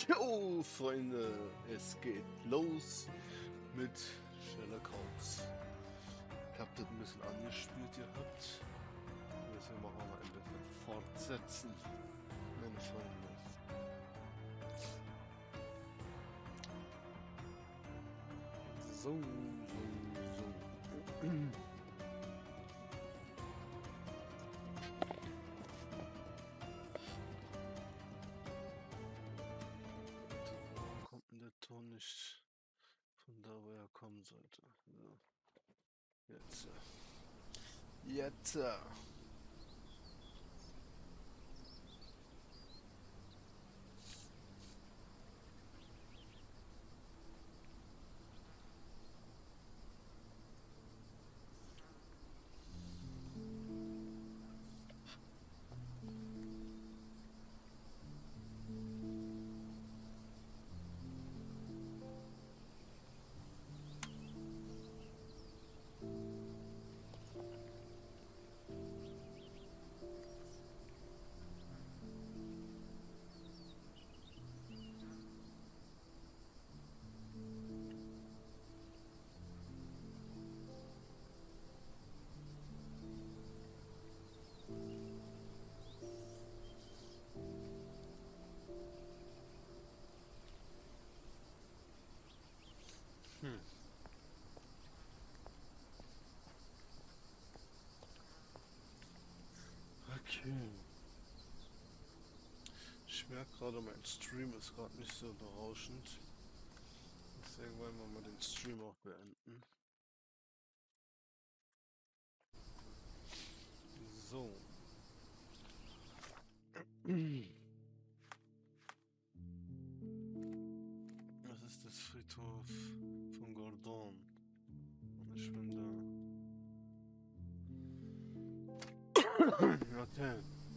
Jo, Freunde, es geht los mit Sherlock Holmes. Ich habe das ein bisschen angespielt gehabt. Deswegen machen wir mal ein bisschen fortsetzen, meine Freunde. So. Warum kommt denn der Ton nicht von da, wo er kommen sollte? So. Jetzt. Jetzt. Okay. Ich merke gerade, mein Stream ist gerade nicht so berauschend. Deswegen wollen wir mal den Stream auch beenden. So. Das ist das Friedhof von Gordon. Und ich bin da. Okay.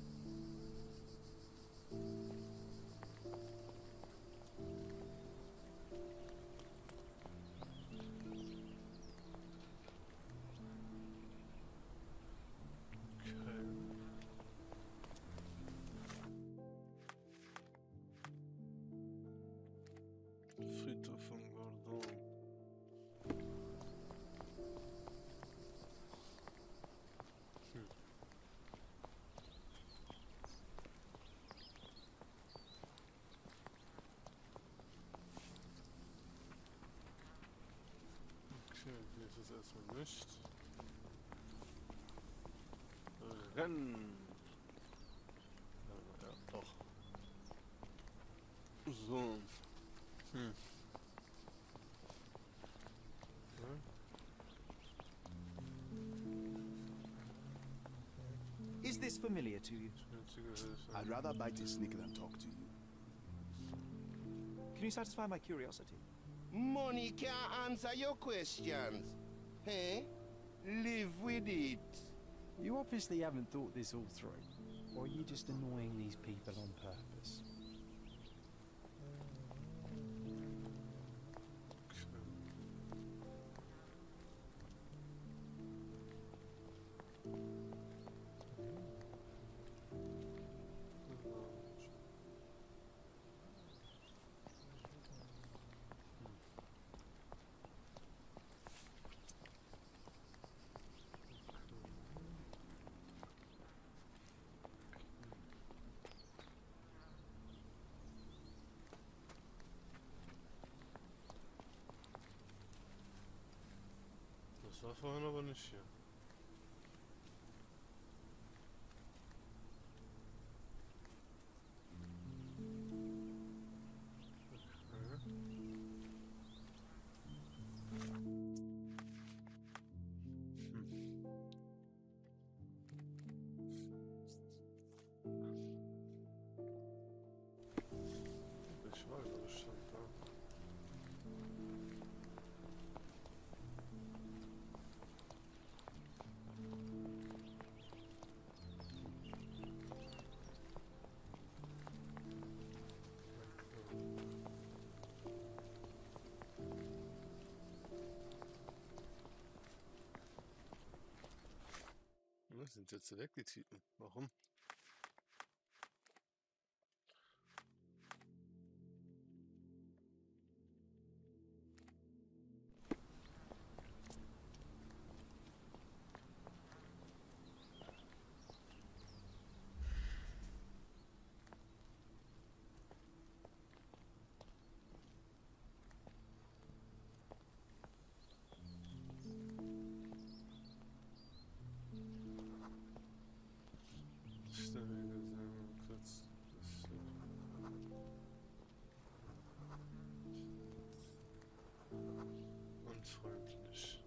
Friedhof von Gordon. Okay, hier ist es erstmal nicht. Rennen! Ja, doch. So. Is this familiar to you? I'd rather bite a snake than talk to you. Can you satisfy my curiosity? Money can't answer your questions. Hey? Live with it. You obviously haven't thought this all through. Or are you just annoying these people on purpose? Das war vorhin aber nicht hier. Ich war glaube ich schon da. Sind jetzt weg, die Typen. Warum? umweltfreundlich.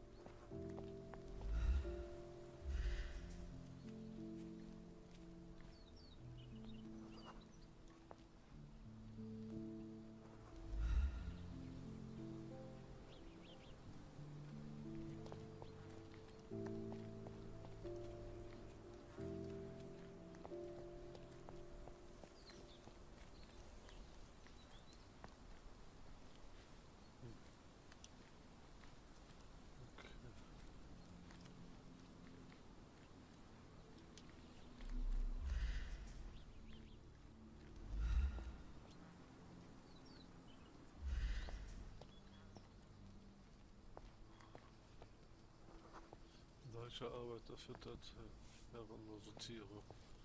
Deutsche Arbeiter füttert herrenlose Tiere.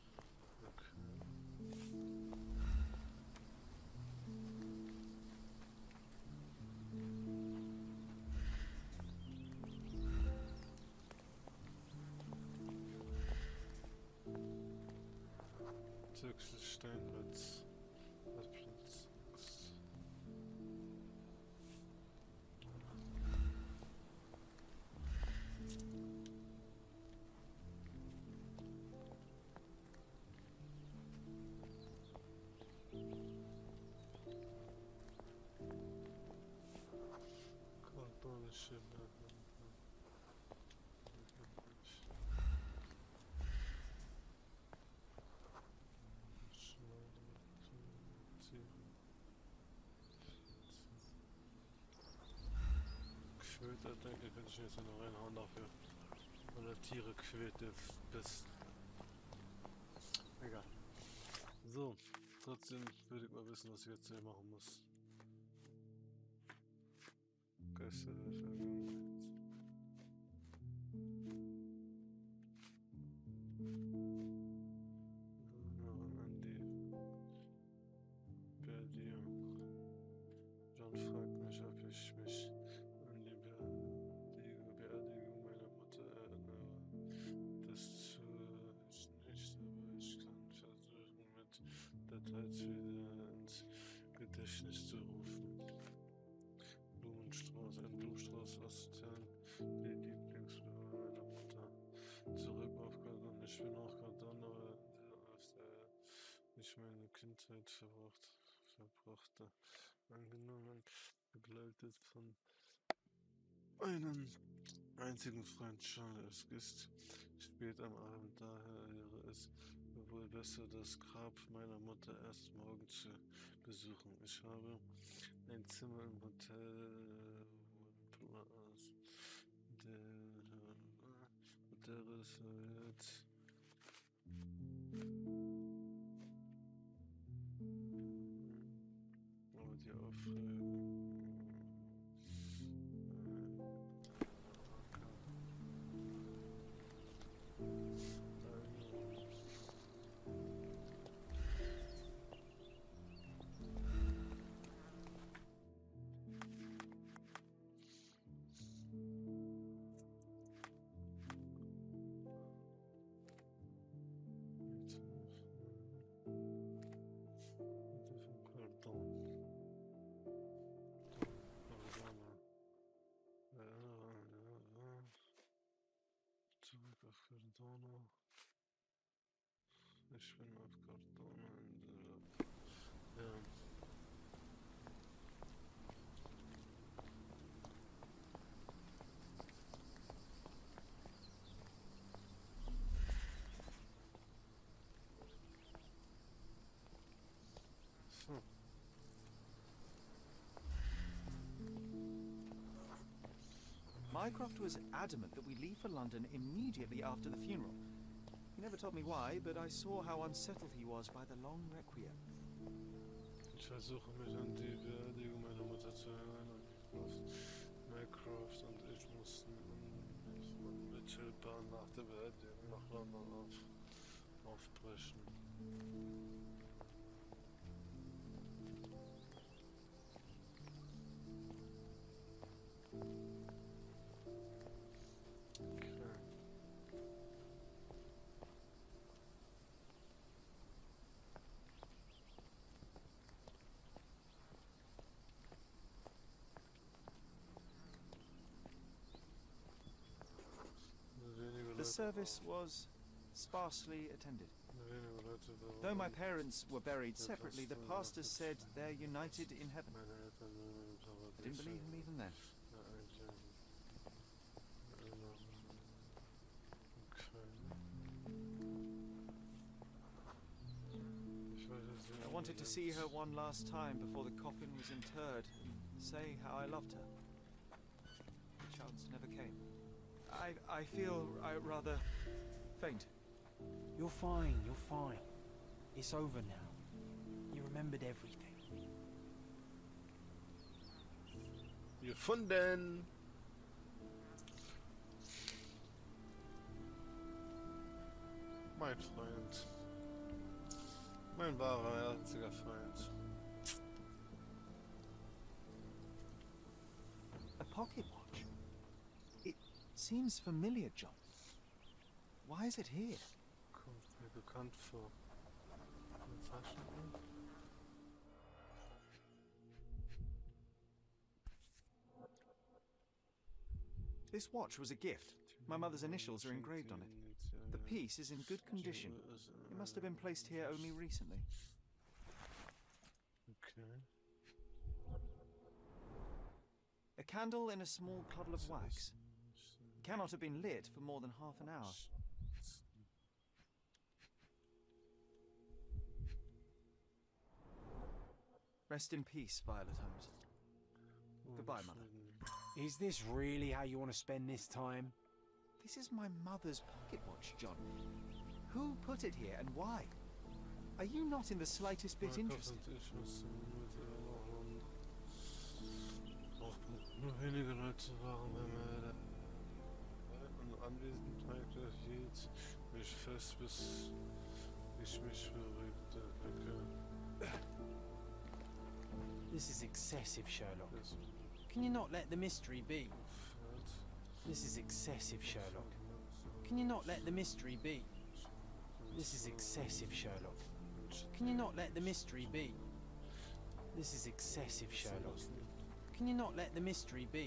Okay. Steinmetz. Platz 6. Kartonische Quält, denke ich, könnte ich jetzt noch reinhauen dafür. Oder Tiere quälte bis. Egal. So, trotzdem würde ich mal wissen, was ich jetzt hier machen muss. Geister der Vergangenheit. Details wieder ins Gedächtnis zu rufen. Blumenstrauß, ein Blumenstrauß aus Tern, die Lieblingsblume meiner Mutter. Zurück auf Gardon, ich bin auf Gardon, aber ich meine Kindheit verbrachte. Angenommen, begleitet von einem einzigen Freund schon. Es ist spät am Abend, daher wäre es wohl besser, das Grab meiner Mutter erst morgen zu besuchen. Ich habe ein Zimmer im Hotel der reserviert. Aber die Aufregung. Zurück auf Cardona. Ich bin auf Cardona ja. So. Mycroft was adamant that we leave for London immediately after the funeral. He never told me why, but I saw how unsettled he was by the long requiem. Ich versuche mich an die Beerdigung meiner Mutter zu erinnern. Mycroft und ich mussten unmittelbar nach der Beerdigung nach London aufbrechen. service was sparsely attended. Weniger Leute waren. Though my parents were buried separately, the pastor said they're united in heaven. Meine Eltern leben im I Paradies. didn't believe him even then. Ja, eigentlich. Okay. I wanted to see her one last time before the coffin was interred and say how I loved her. The chance never came. I feel rather faint. You're fine, you're fine. It's over now. You remembered everything. Gefunden! Mein Freund. Mein wahrer, einziger Freund. A pocket watch? It seems familiar, John. Why is it here? Kommt mir bekannt vor. Eine Taschenuhr? This watch was a gift. My mother's initials are engraved on it. The piece is in good condition. It must have been placed here only recently. Okay. A candle in a small puddle of wax. It cannot have been lit for more than half an hour. Rest in peace, Violet Holmes. Goodbye, Mother. Is this really how you want to spend this time? This is my mother's pocket watch, John. Who put it here and why? Are you not in the slightest bit interested? Nur wenige Leute waren bei meiner Anwesenheit hielt mich fest, bis ich mich beruhigte. This is excessive, Sherlock. Can you not let the mystery be? This is excessive, Sherlock. Can you not let the mystery be? This is excessive, Sherlock. Can you not let the mystery be? This is excessive, Sherlock. Can you not let the mystery be?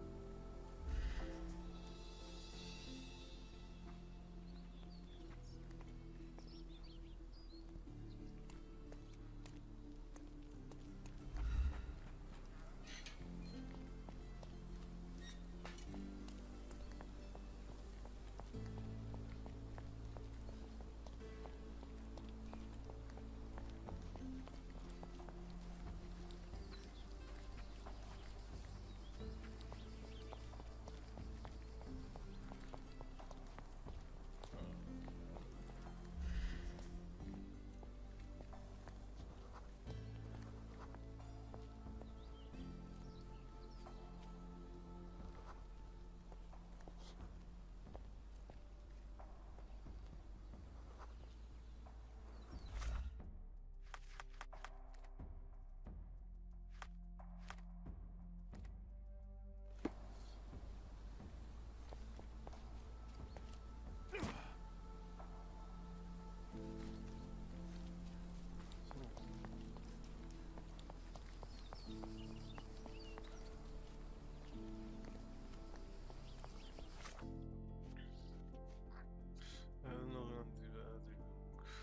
Erinnerung an die Beerdigung.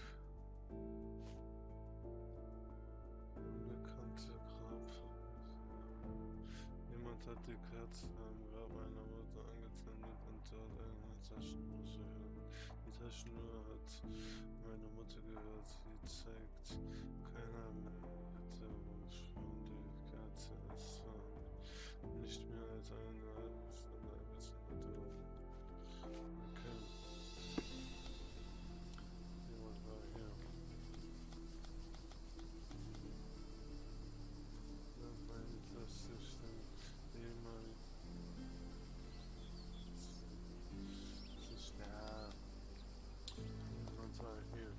Unbekannte Grabverweise. Jemand hat die Kerze am Grab meiner Mutter angezündet und dort eine Taschenuhr verhüllt. Die Taschenuhr hat meine Mutter gehört. Sie zeigt keiner Erinnerung von der Kerze. Es war nicht mehr als eine halbe Stunde durch. Okay. Jemand war hier. Das meint, dass ich den ehemaligen... Ja. Jemand war hier.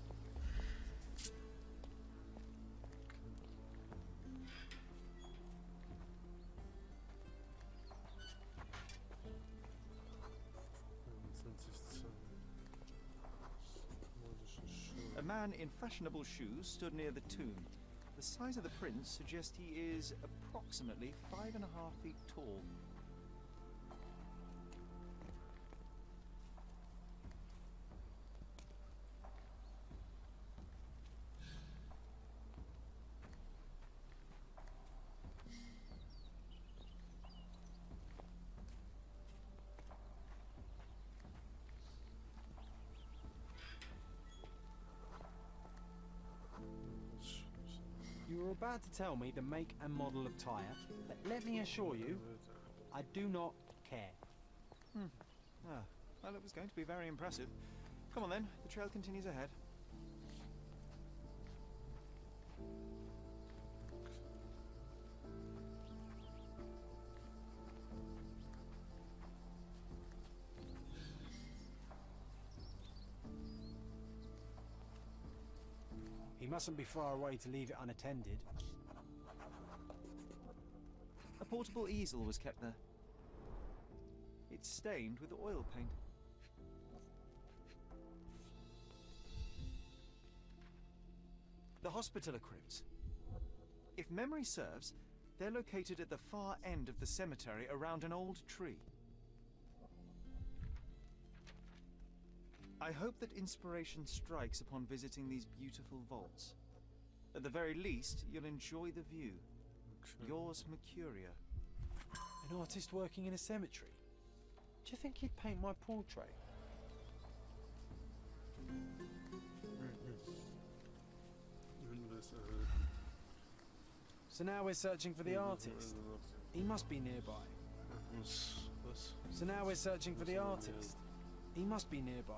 A man in fashionable shoes stood near the tomb. The size of the prints suggest he is approximately 5.5 feet tall. about to tell me the make and model of tyre, but let me assure you, I do not care. Ah, well, it was going to be very impressive. Come on then, the trail continues ahead. He mustn't be far away to leave it unattended. A portable easel was kept there. It's stained with oil paint. The Hospitaller crypts. If memory serves, they're located at the far end of the cemetery around an old tree. I hope that inspiration strikes upon visiting these beautiful vaults. At the very least, you'll enjoy the view. Yours, Mercuria. An artist working in a cemetery? Do you think he'd paint my portrait? So now we're searching for the artist. He must be nearby. So now we're searching for the artist. He must be nearby.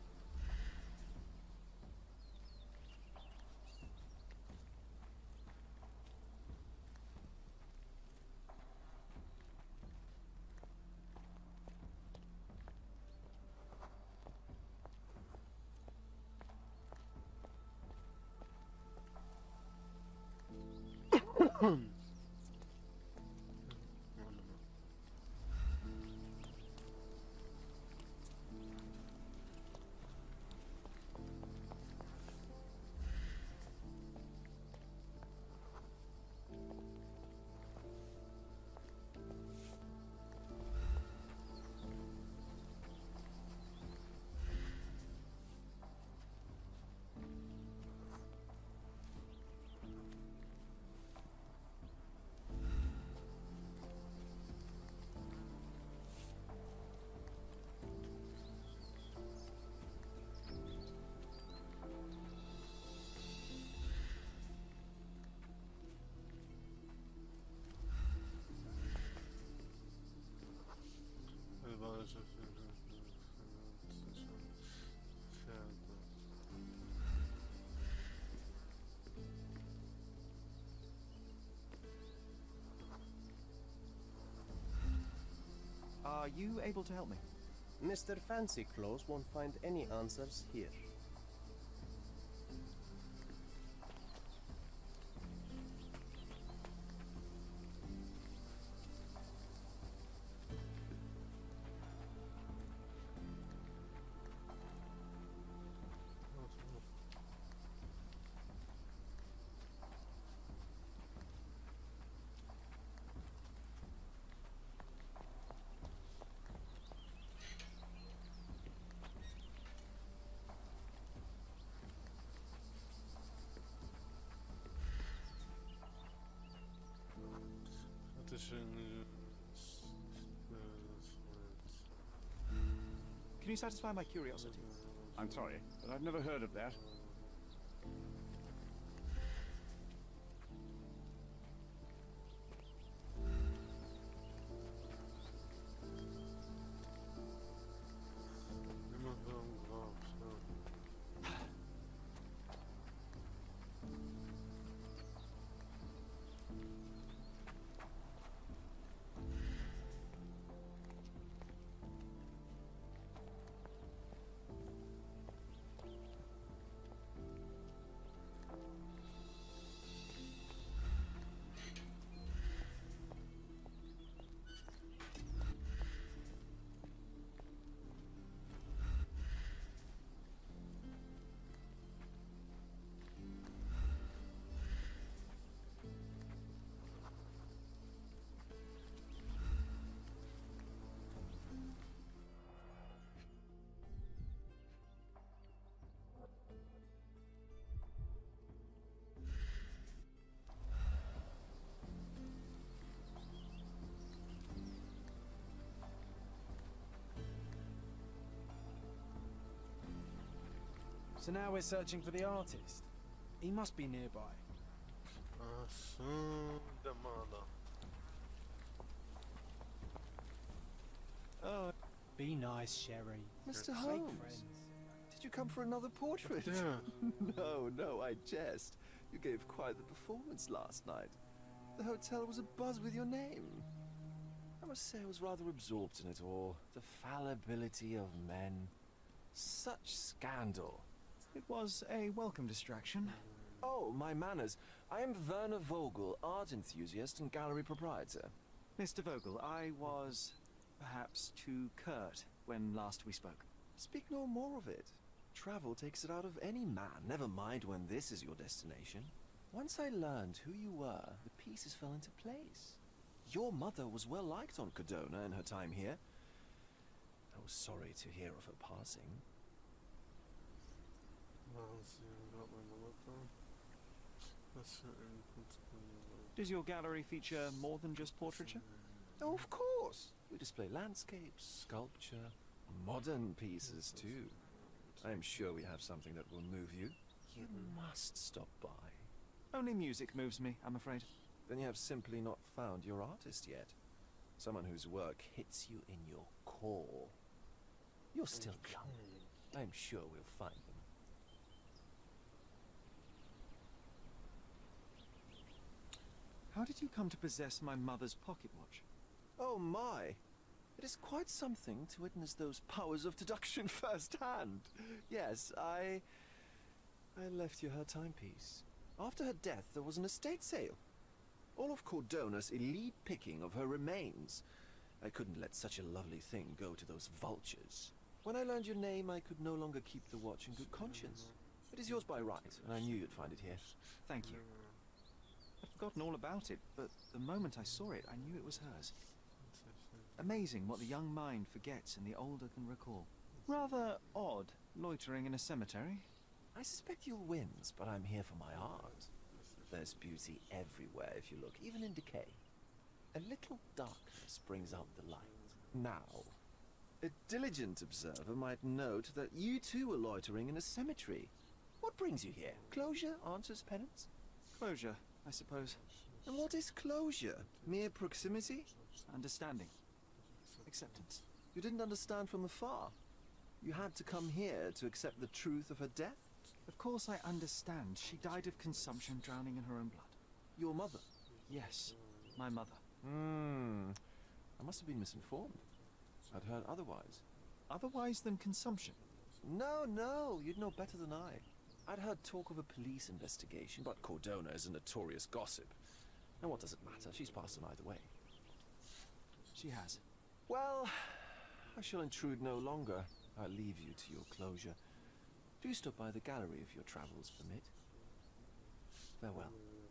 Are you able to help me? Mr. Fancy Clothes won't find any answers here. Can you satisfy my curiosity? I'm sorry, but I've never heard of that. So now we're searching for the artist. He must be nearby. Der Maler. Oh, be nice, Sherry. Mr. Make Holmes, friends. did you come for another portrait? Yeah. No, I jest. You gave quite the performance last night. The hotel was abuzz with your name. I must say I was rather absorbed in it all. The fallibility of men. Such scandal. It was a welcome distraction. Oh, my manners. I am Werner Vogel, art enthusiast and gallery proprietor. Mr. Vogel, I was perhaps too curt when last we spoke. Speak no more of it. Travel takes it out of any man, never mind when this is your destination. Once I learned who you were, the pieces fell into place. Your mother was well liked on Codona in her time here. I was sorry to hear of her passing. Does your gallery feature more than just portraiture? Oh, of course. We display landscapes, sculpture, modern pieces too. I am sure we have something that will move you. You must stop by. Only music moves me, I'm afraid. Then you have simply not found your artist yet. Someone whose work hits you in your core. You're still young. I'm sure we'll find them. How did you come to possess my mother's pocket watch? Oh my! It is quite something to witness those powers of deduction firsthand. Yes, I left you her timepiece. After her death, there was an estate sale. All of Cordona's elite picking of her remains. I couldn't let such a lovely thing go to those vultures. When I learned your name, I could no longer keep the watch in good conscience. It is yours by right, and I knew you'd find it here. Thank you. I'd forgotten all about it, but the moment I saw it, I knew it was hers. Amazing what the young mind forgets and the older can recall. Rather odd, loitering in a cemetery. I suspect you'll win, but I'm here for my art. There's beauty everywhere if you look, even in decay. A little darkness brings out the light. Now, a diligent observer might note that you too were loitering in a cemetery. What brings you here? Closure answers penance? Closure, I suppose. And what is closure? Mere proximity? Understanding. Acceptance. You didn't understand from afar. You had to come here to accept the truth of her death? Of course I understand. She died of consumption, drowning in her own blood. Your mother? Yes, my mother. I must have been misinformed. I'd heard otherwise. Otherwise than consumption? No, you'd know better than I. I'd heard talk of a police investigation, but Cordona is a notorious gossip. And what does it matter? She's passed on either way. She has. Well, I shall intrude no longer. I'll leave you to your closure. Do stop by the gallery if your travels permit. Farewell.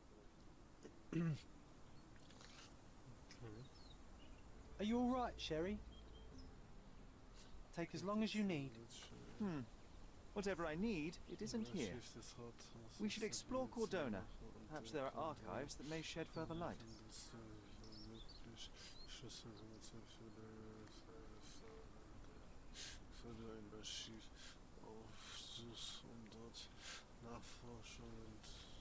Are you all right, Sherry? Take as long as you need. Whatever I need, it isn't here. We should explore Cordona. Perhaps there are archives that may shed further light. Ein Archiv aufsuchst, dort Nachforschungen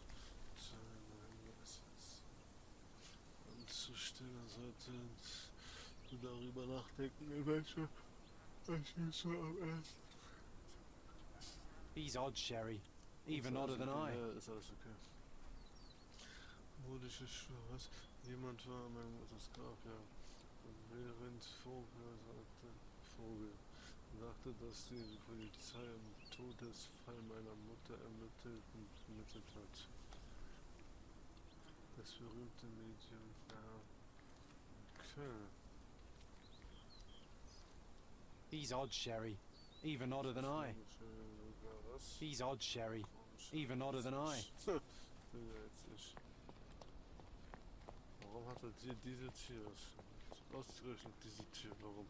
anzustellen, sollten du darüber nachdenken, in welche Archiv am ersten. He's odd, Sherry. Even odder than I. Ja, ist alles okay. Modische Schwörers. Jemand war an meinem Mutters Grab, ja. Und während Vogel sagte, dass die Polizei im Todesfall meiner Mutter ermittelt hat. Das berühmte Medium, ja. Okay. He's odd, Sherry. Even odder than I. He's odd, Sherry. Even odder than I. Warum hat er dir diese Tür ausgerechnet, diese Tür? Warum?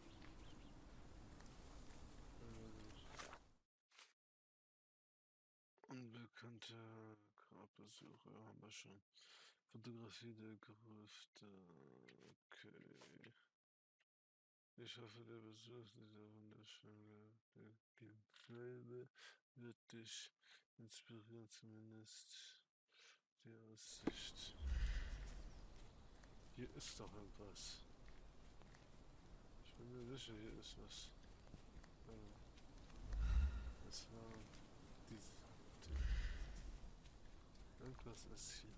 Unbekannte Grabbesuche haben wir schon. Fotografie der Grüfte. Okay. Ich hoffe, der Besuch dieser wunderschönen Gemälde wird dich inspirieren, zumindest die Aussicht. Hier ist doch irgendwas. Ich bin mir sicher, hier ist was. Das war diese Tür. Irgendwas ist hier.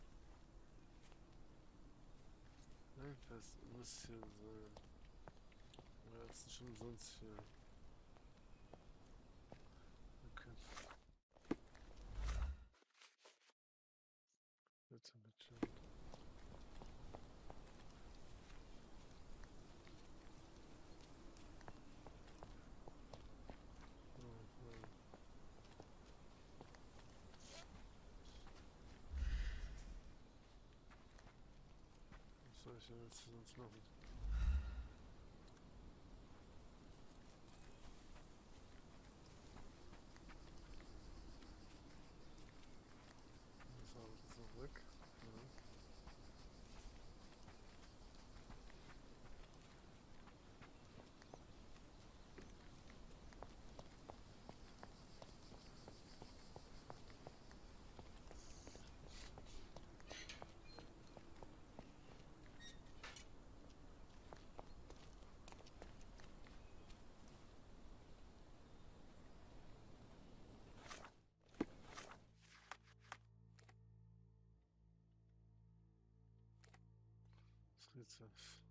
Irgendwas muss hier sein. Wer ist denn schon sonst hier? Okay. Bitte, bitte. Was soll ich denn jetzt sonst machen? Das habe ich jetzt noch weg. Ja. Rezept.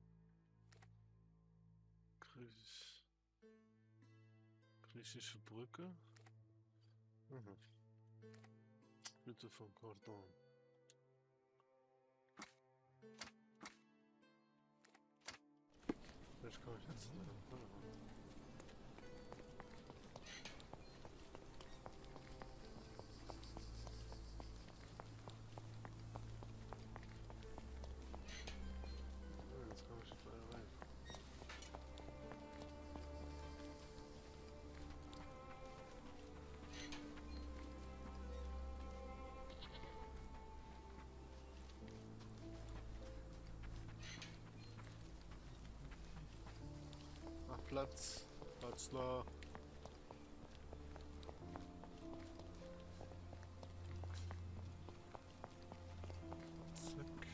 Griechische Brücke. Mhm. Bitte von Cordon. Vielleicht komme ich jetzt in eine Brille. Jetzt komme ich überall rein. Ach, Platz. Platz da. Zack.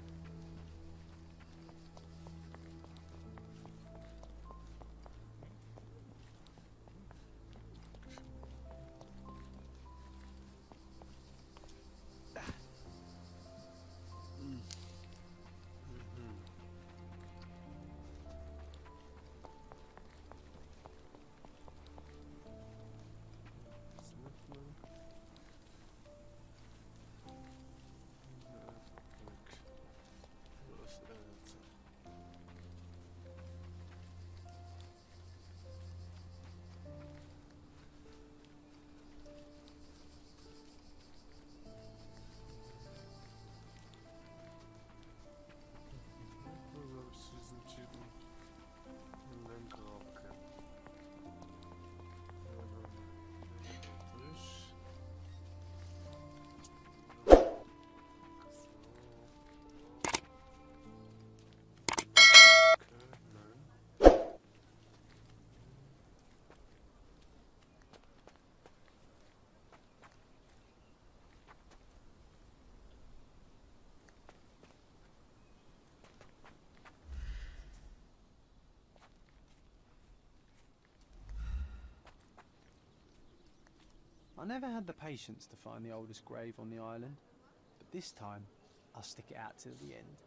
I never had the patience to find the oldest grave on the island, but this time I'll stick it out till the end.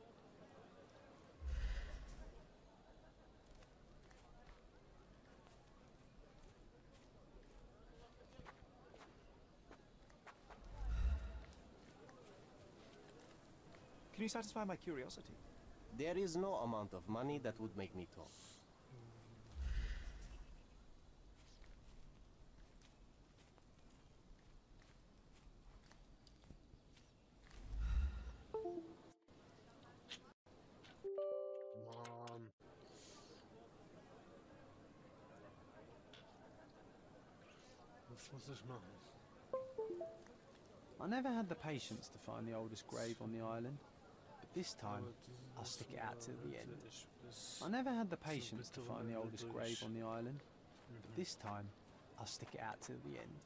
Can you satisfy my curiosity? There is no amount of money that would make me talk. Mann. Was muss ich machen? I never had the patience to find the oldest grave on the island, but this time I'll stick it out till the end. I never had the patience to find the oldest grave on the island, but this time I'll stick it out till the end.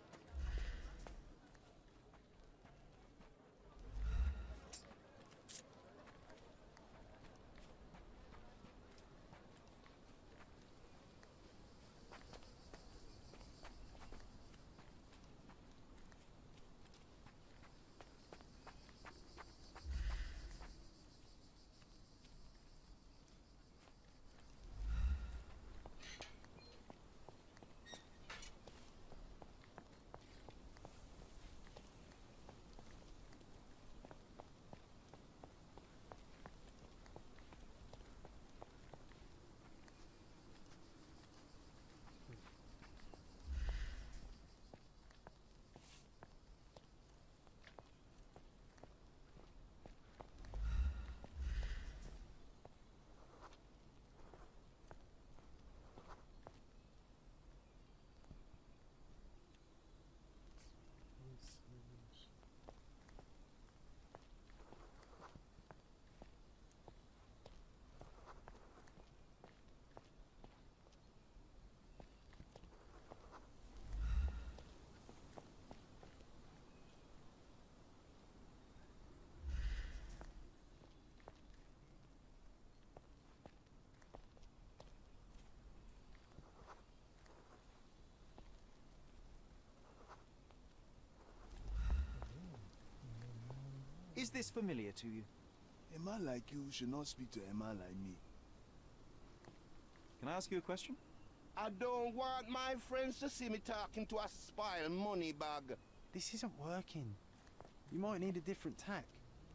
this familiar to you? Emma like you should not speak to Emma like me. Can I ask you a question? I don't want my friends to see me talking to a spoiled money bag. This isn't working. You might need a different tack.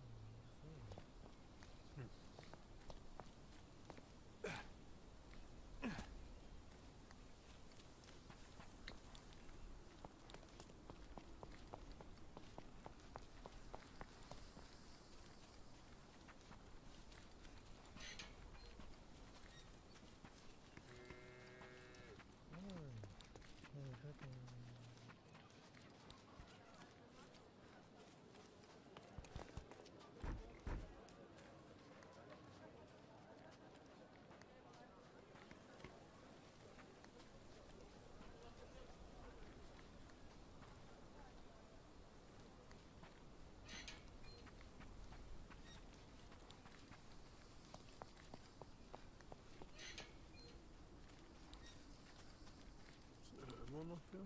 Immer noch hier?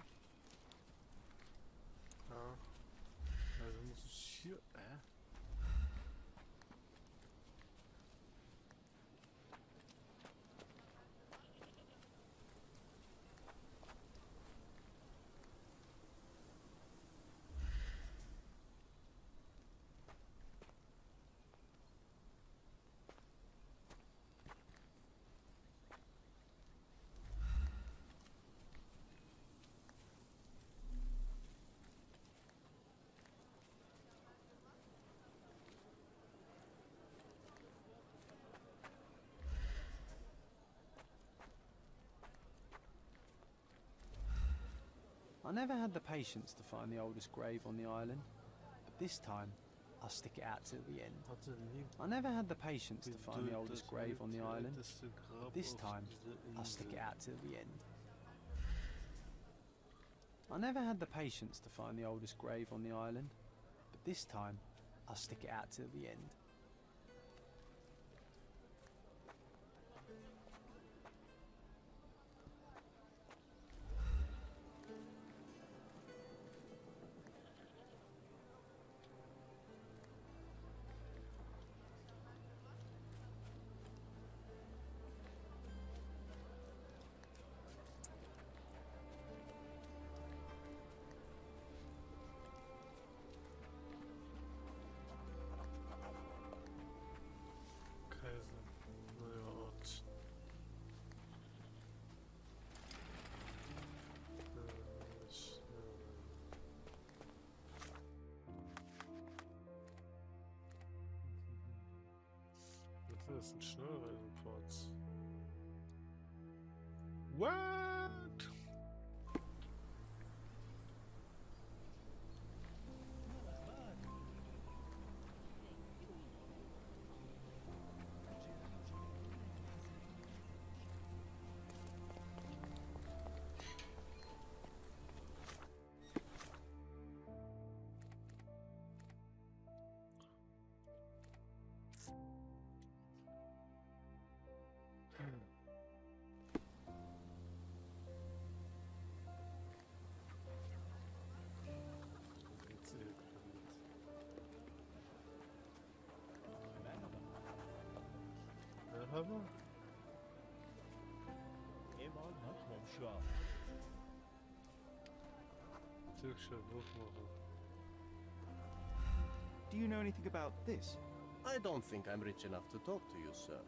Ja. Also muss ich hier. I never had the patience to find the oldest grave on the island, but this time I'll stick it out till the end. I never had the patience to find the oldest grave on the island. This time I'll stick it out till the end. I never had the patience to find the oldest grave on the island, but this time I'll stick it out till the end. Das ist ein Schnellreiseplatz. What? Merhaba. Türkçe bakmadım. Do you know anything about this? I don't think I'm rich enough to talk to you, sir.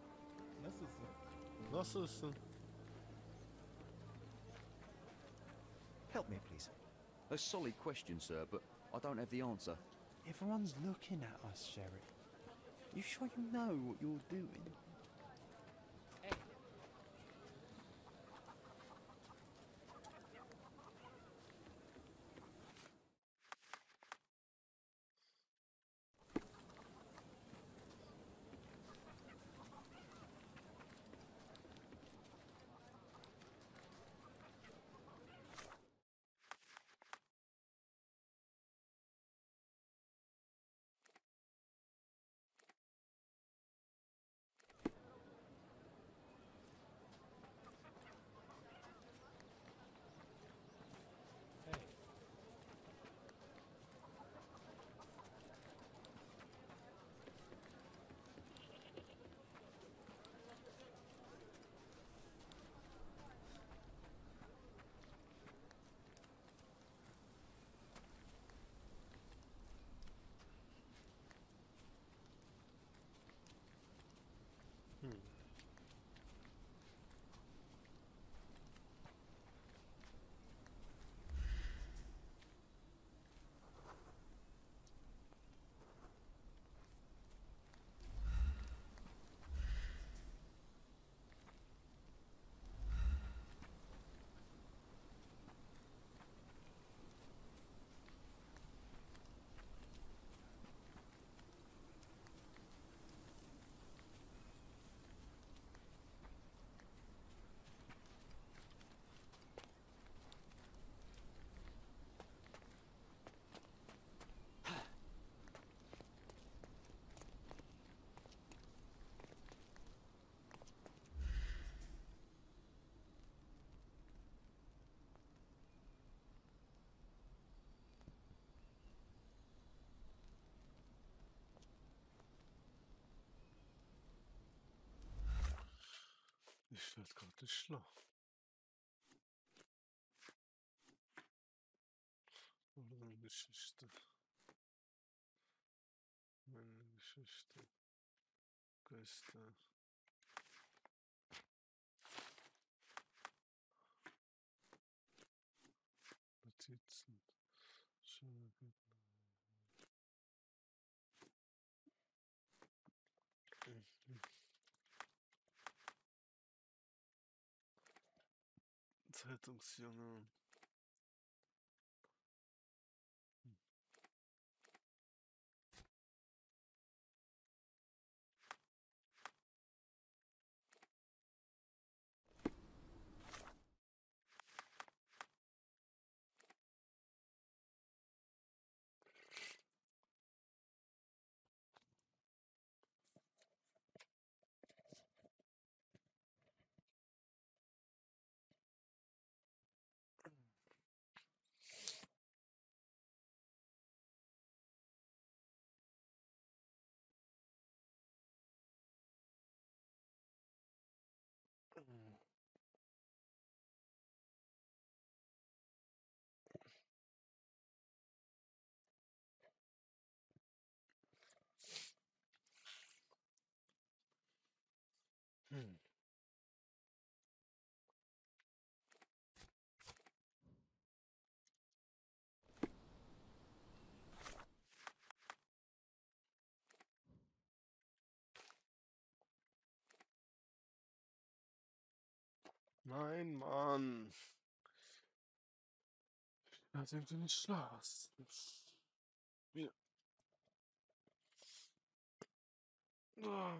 Nasılsın? Help me, please. A solid question, sir, but I don't have the answer. Everyone's looking at us, Sheriff. You sure you know what you're doing? Ich werde gerade nicht schlau. Oder eine Geschichte. Meine Geschichte. Geister. Notizen. Schöne Gegner. Zeitungsjunge. Nein, Mann. Da sind wir nicht schlau. Ja. Ah.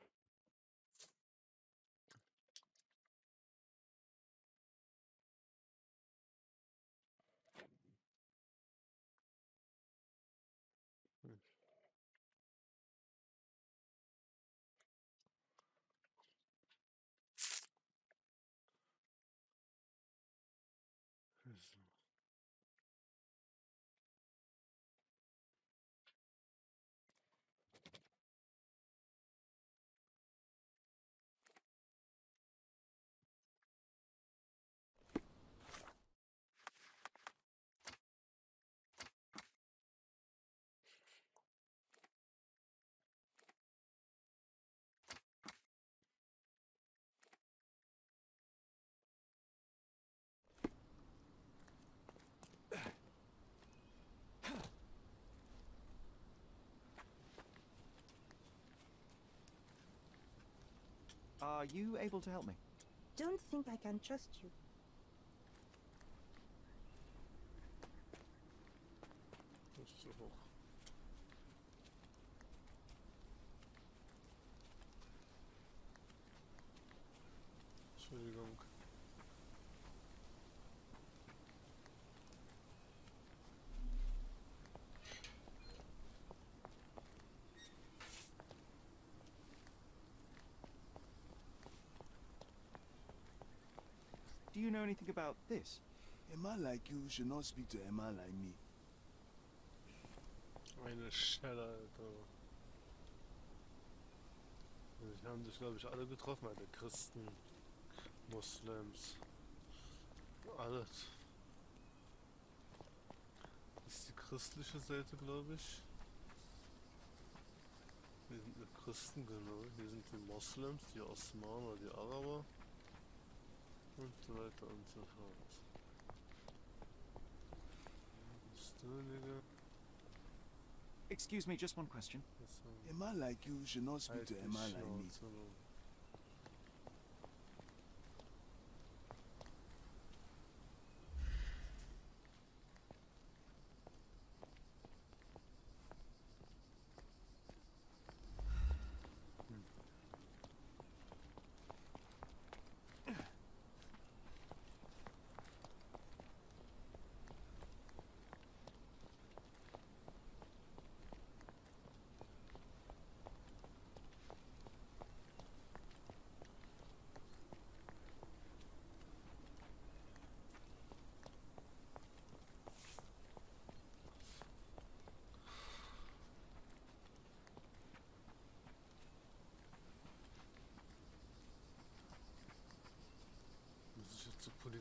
Are you able to help me? Don't think I can trust you. Nicht so hoch. Entschuldigung. Do you know anything about this? A man like you should not speak to a man like me. Eine Schelle, Alter. Die haben sich, glaube ich, alle getroffen, Alter. Christen, Moslems. Alles. Das ist die christliche Seite, glaube ich. Hier sind die Christen, genau. Hier sind die Moslems, die Osmanen, die Araber. Und so weiter und so fort. Excuse me, just one question. A man like you should not speak to a man like me.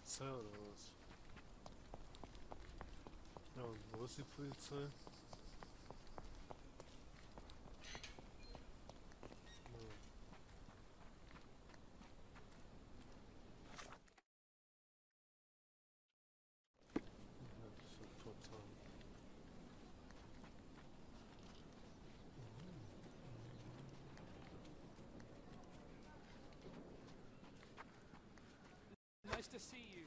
Polizei oder was? Ja, und wo ist die Polizei? Nice to see you.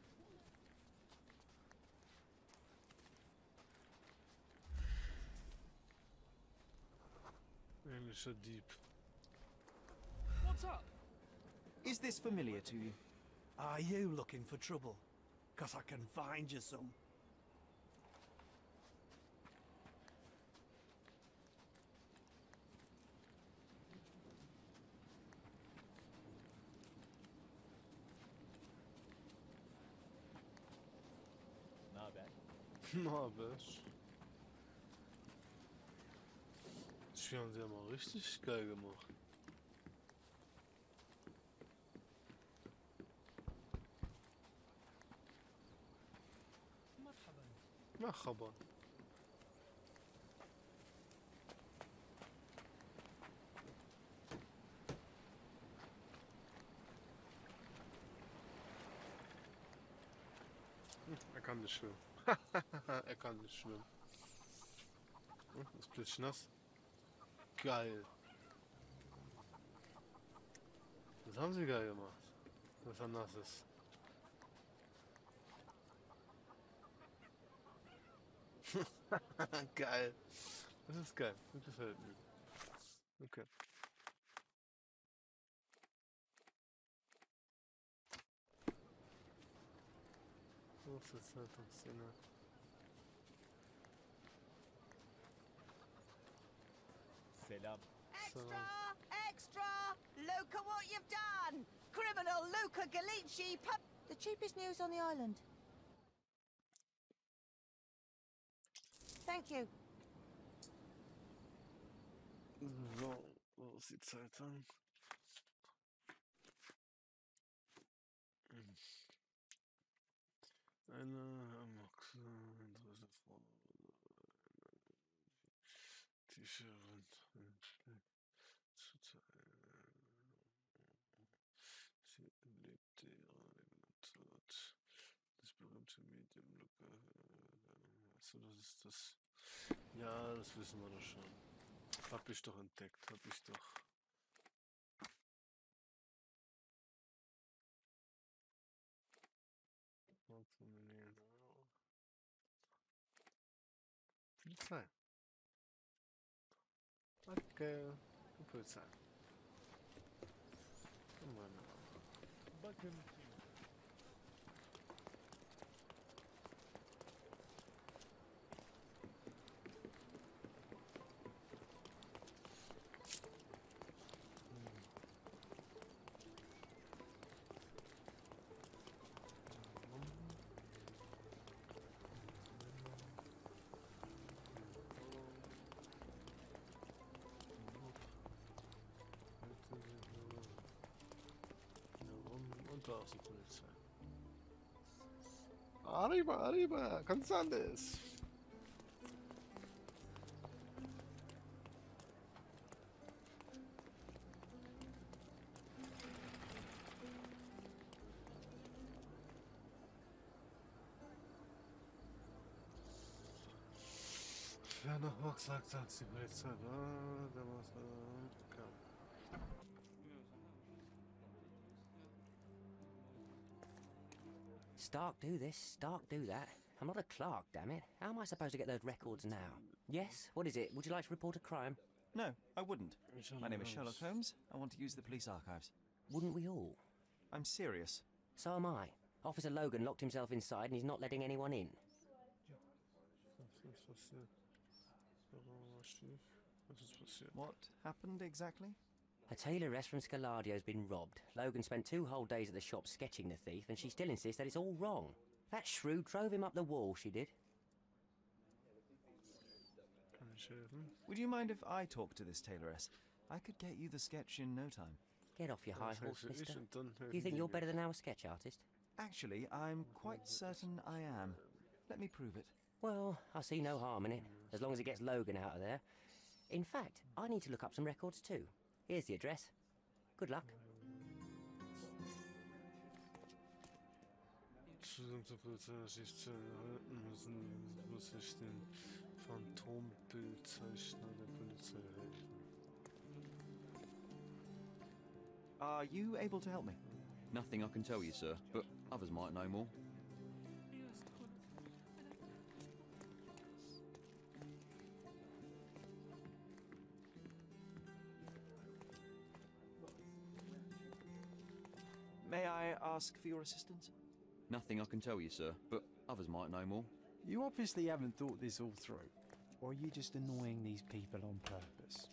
Englischer Dieb. What's up? Is this familiar to you? Are you looking for trouble? 'Cause I can find you some. Na, Bash. Das Spiel haben sie ja mal richtig geil gemacht. Merhaba. Er kann nicht schwimmen. Er kann nicht schwimmen. Das ist plötzlich nass. Geil. Das haben sie geil gemacht. Dass er nass ist. Geil. Das ist geil. Das gefällt mir. Okay. Was ist jetzt Zeitungsszene? Selam. Extra! Extra! Look at what you've done! Criminal Luca Galici the cheapest news on the island. Thank you. So, wo ist die Zeitung? Eine Amok, Interesse Frau, T-Shirt, sie lebte ihre eigene Tod. Das berühmte Medium Luca. Achso, das ist das. Ja, das wissen wir doch schon. Hab ich doch entdeckt, hab ich doch. Polizei. Okay, die Polizei. Meine Backen. Und da ist die Polizei. Arriba, arriba, González. Wer noch mal gesagt hat, die Polizei war, der muss kam. Stark do this, Stark do that. I'm not a clerk, damn it. How am I supposed to get those records now? Yes? What is it? Would you like to report a crime? No, I wouldn't. My name is Sherlock Holmes. I want to use the police archives. Wouldn't we all? I'm serious. So am I. Officer Logan locked himself inside and he's not letting anyone in. What happened exactly? A tailoress from Scaladio's been robbed. Logan spent 2 whole days at the shop sketching the thief, and she still insists that it's all wrong. That shrew drove him up the wall, she did. Would you mind if I talk to this tailoress? I could get you the sketch in no time. Get off your high horse, mister. You think you're better than our sketch artist? Actually, I'm quite certain I am. Let me prove it. Well, I see no harm in it, as long as it gets Logan out of there. In fact, I need to look up some records too. Here's the address. Good luck. Muss ich den Phantombildzeichner der Polizei helfen. Are you able to help me? Nothing I can tell you, sir, but others might know more. May I ask for your assistance? Nothing I can tell you, sir, but others might know more. You obviously haven't thought this all through. Or are you just annoying these people on purpose?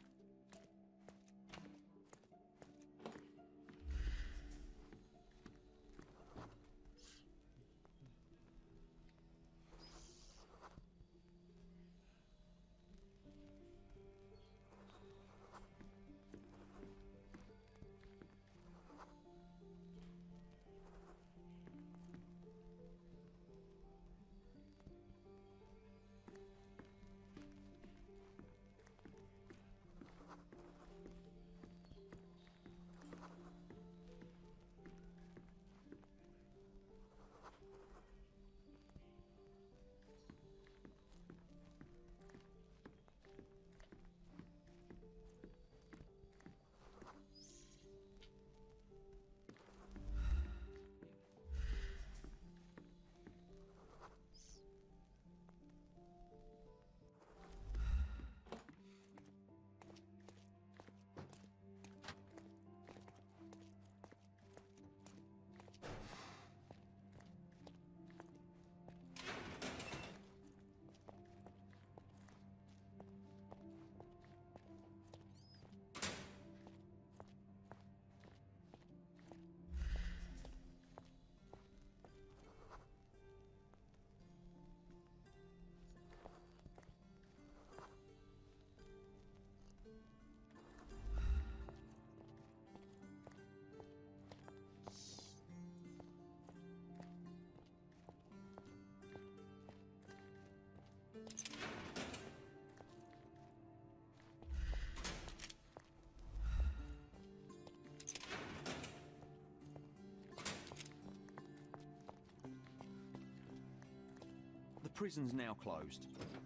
The prison's now closed.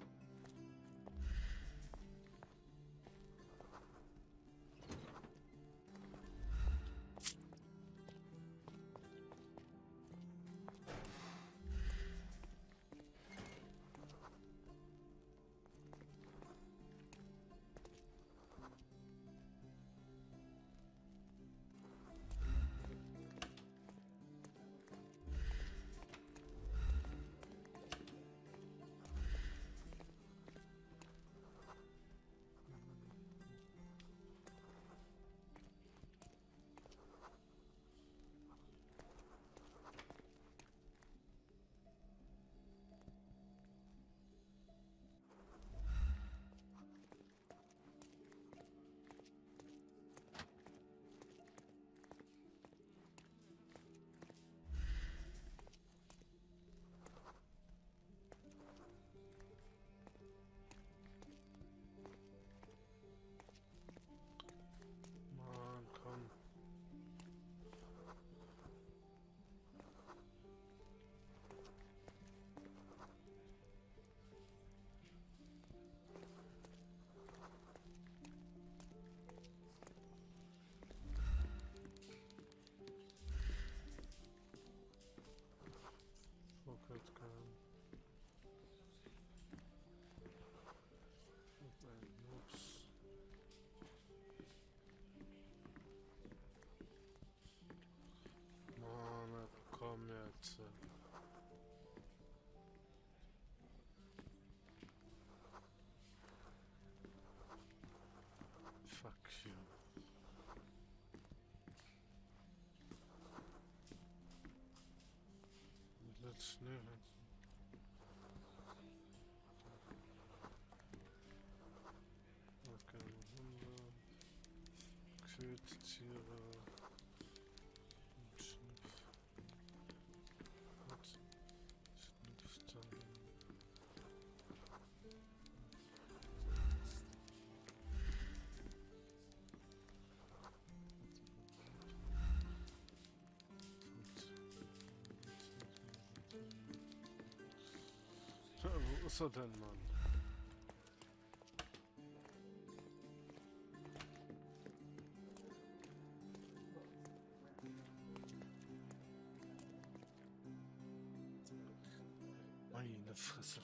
Fuck you. Let's do it. Okay, Ködtiere. Was hat denn, Mann? Meine Fresse.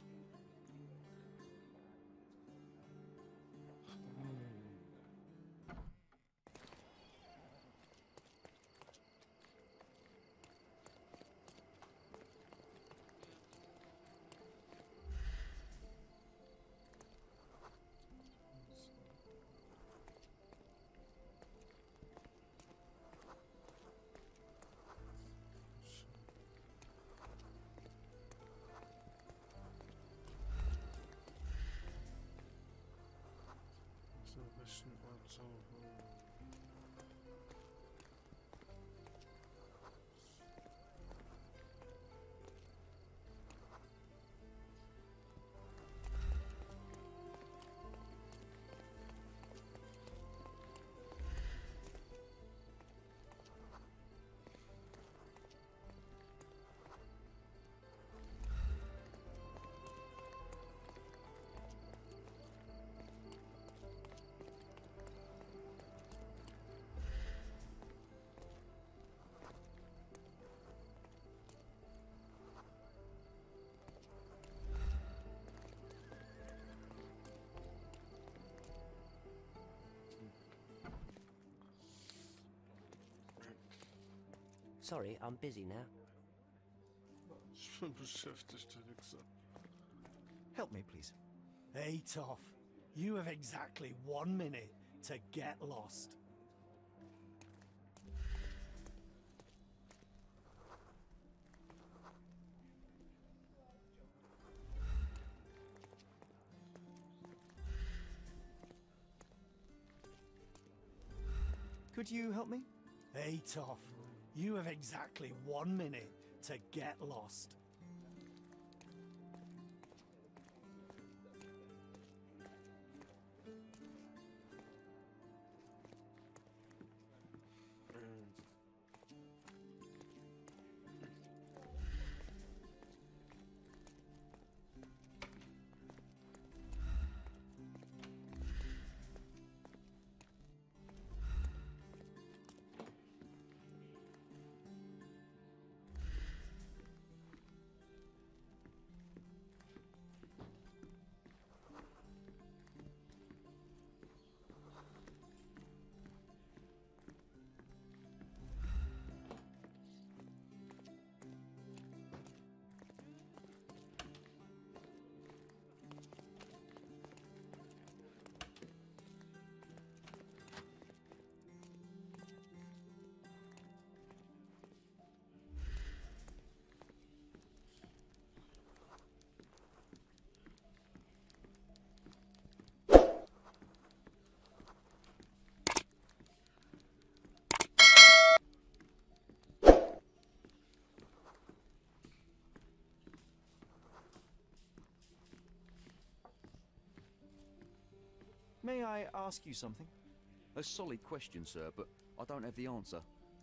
Sorry, I'm busy now. Ich bin beschäftigt, Alexa. Help me, please. Hey, Toff. You have exactly 1 minute to get lost. Could you help me? Hey, Toff. You have exactly 1 minute to get lost. May I ask you something? A solid question, sir, but I don't have the answer.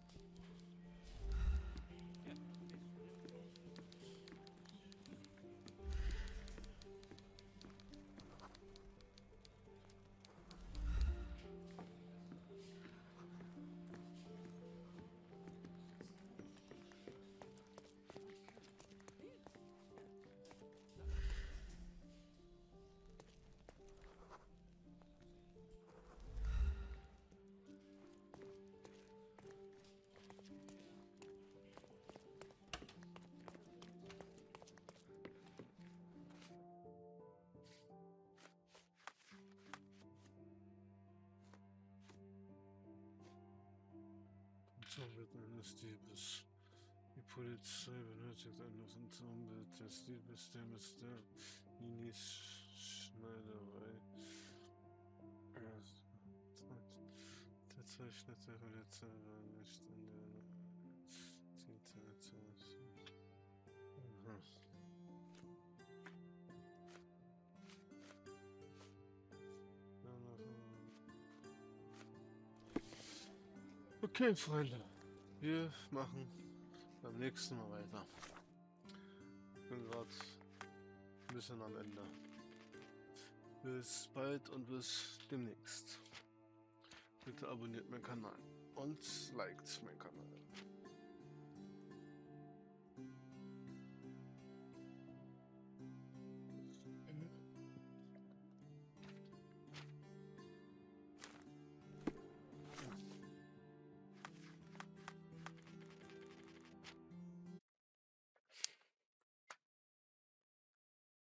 Phantombild eines Diebes. Die Polizei benötigt ein Phantombild des Diebes, dem es der Ninis Schneiderei. Der Zeichner der Polizei war nicht in der Okay, Freunde, wir machen beim nächsten Mal weiter. Ich bin gerade ein bisschen am Ende. Bis bald und bis demnächst. Bitte abonniert meinen Kanal und liked meinen Kanal.